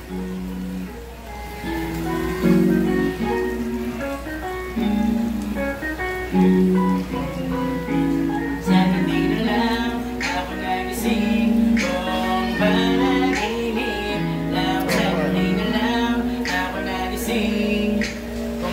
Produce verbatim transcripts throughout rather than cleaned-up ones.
Sana di na lang ako nagising kung panaginip lang. Sana di na lang ako nagising kung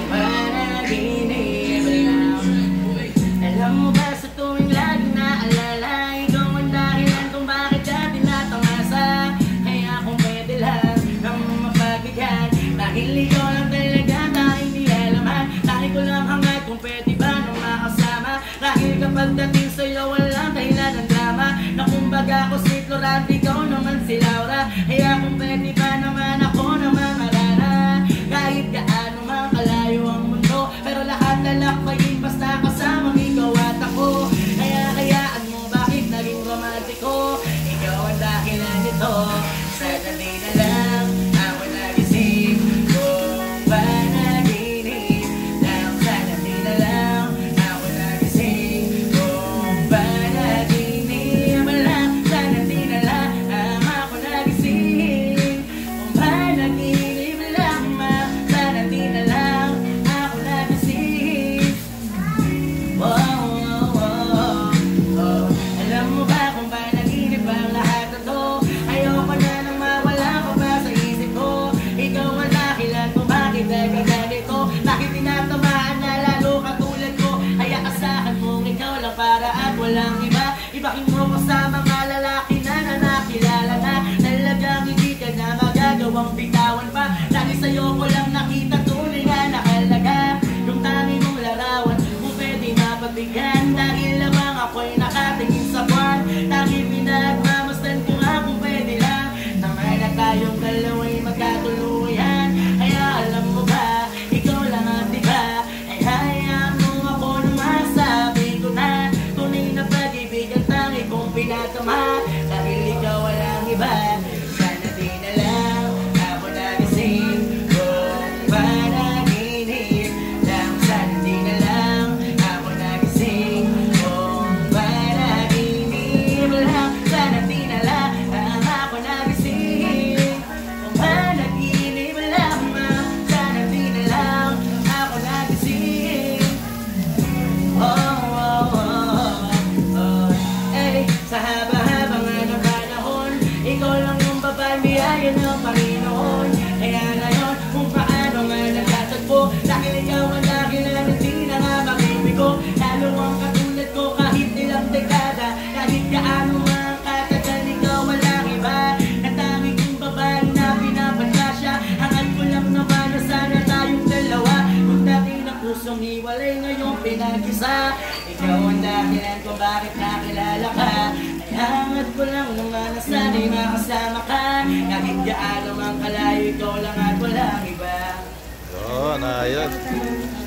panaginip lang. Alam mo ba sa tuwing laging naalala, ikaw ang dahilan kung bakit ka tinatamasa. Kaya kung pwede lang nang mapagbigan, dahil ikaw lang talaga tayong nilalaman. Dahil ko lang hangad kung pwede ba nang makasama. Dahil kapag dating sa'yo walang dahilan ng drama, na kumbaga ako si Florante, ikaw naman si Laura. Kaya kung pwede ba naman ako na mamarana, kahit gaano man kalayo ang mundo, pero lahat lalakbayin basta kasamang ikaw at ako. Kaya kayaan mo bakit naging romantiko, ikaw ang dahilan nito. Sana di na lang ako nagising kung panaginip lang. Sana di na lang ako nagising kung panaginip lang. Sana di na lang ako nagising kung panaginip lang, ma. Sana di na lang ako nagising. Oh, oh, oh, oh. Alam mo ba kung panaginip ang lahat na to? Ayoko na nang mawala ka pa sa isip ko. Ikaw ang dahilan kung bakit naging ganito. Bakit tinatamaan na lalo katulad ko? Kaya asahan mong ikaw lang para at walang iba. Ibahin mo ko sa mga lalaki na na nakilala na. Talagang hindi ka na magagawang bitawan pa. Lagi sa'yo ko lang nakita tunay nga nakalaga. Yung tangi mong larawan kung pwede mapabigyan. Dahil lamang ako'y nakatingin sa buwan. Dahil pinagmamasdan ko nga kung pwede lang naman na tayong dalawa'y magkatuluyan. Kaya alam mo ba, ikaw lang at diba, ay hayaan mo ako nung masabi ko na tunay na pag-ibig ang tangi kong pinatama. Dahil ikaw walang iba. Sana di na lang ako nagising kung panaginip lang. Sana di na lang ako nagising kung panaginip lang. Sana di na lang ako nagising kung panaginip lang, ma. Sana di na lang ako nagising. Oh, oh, oh, oh. Eh, sa haba-haba nga ng panahon, ikaw lang yung babae biyaya ng Panginoon. Kaya ngayon, kung paano nga nagtatagpo, dahil ikaw ang dahilan, hindi na nga makibigo. Lalo ang katulad ko kahit ilang dekada, kahit gaano mang katagal, ikaw walang iba. Natanging kong babae na pinapantasya, hangad ko lang naman na sana tayong dalawa. Kung dati ng pusong hiwalay, ngayong pinag-isa. Ikaw ang dahilan kung bakit nakilala ka. Ay hangad ko lang naman na sana'y makasama ka. Kahit gaano mang kalayo, ikaw lang at walang iba. Yun, ayos.